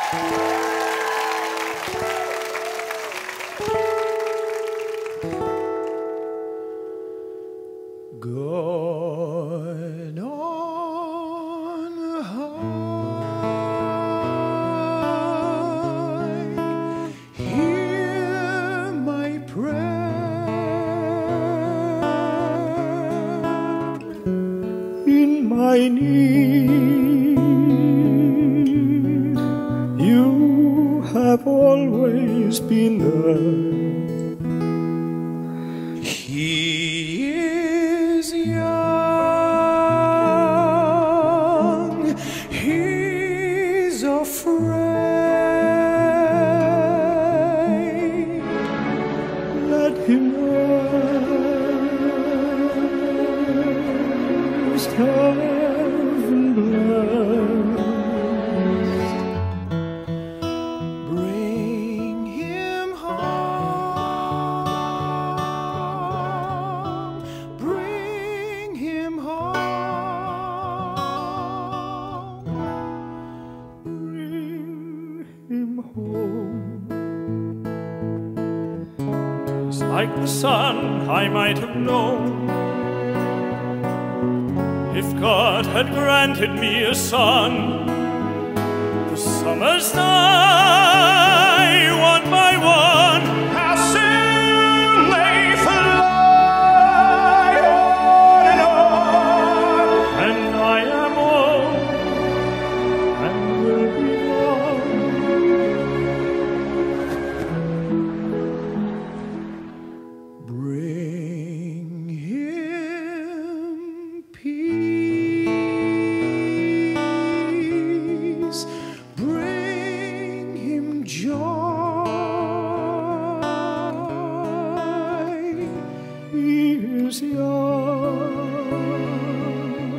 Gone on high, hear my prayer. In my need, you have always been there. He is young, he's afraid. Let him rest, heaven blessed. Bring him home, bring him home, bring him home. It's like the sun I might have known if God had granted me a son. The summers die one by one. How soon they fly on and on. And I am old and will be gone. Bring him peace, bring him joy. He is young,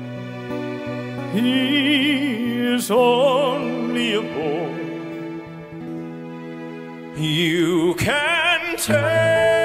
he is only a boy. You can take